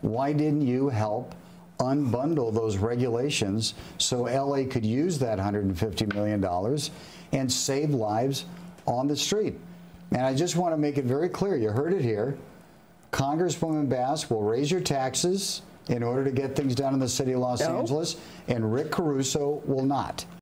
why didn't you help unbundle those regulations so LA could use that $150 million and save lives on the street? And I just want to make it very clear, you heard it here, Congresswoman Bass will raise your taxes in order to get things done in the city of Los Angeles, and Rick Caruso will not.